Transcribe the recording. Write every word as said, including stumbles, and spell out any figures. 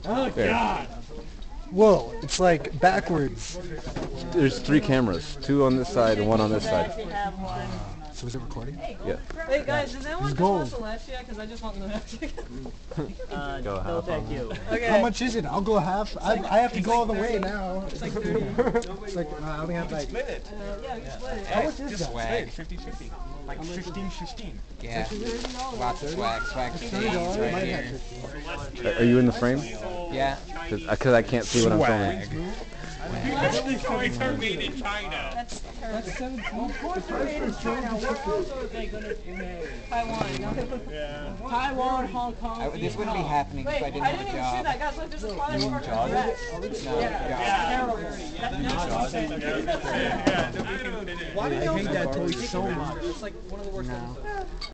Oh, there. God. Whoa, it's like backwards. There's three cameras, two on this side and one on this side. So is it recording? Yeah. Wait, guys, does anyone just gold. want the last year? Because I just want the last year. Uh, Go no, half thank on you. Okay. How much is it? I'll go half. I, I have to go all the way now. It's like thirty. It's like, uh, I only have like... Split it. Uh, yeah, we can split it. How much is that? Swag. fifty fifty. Like fifteen fifteen. Yeah. Lots of swag. Swag for thirty days dollars. right Might here. have fifty. Are you in the frame? Yeah. Because I can't see what I'm filming. Toys are made in China. That's that's seventeen. Of course, we're made in China. Where else are they going to be made? Taiwan. No? Yeah. Taiwan, Hong Kong. I, this wouldn't be happening if Wait, I didn't I have didn't a even see job. that, guys. Look, there's a father working on that. No, Yeah, job. terrible. Yeah. I hate that toy so much. It's like one of the worst. No.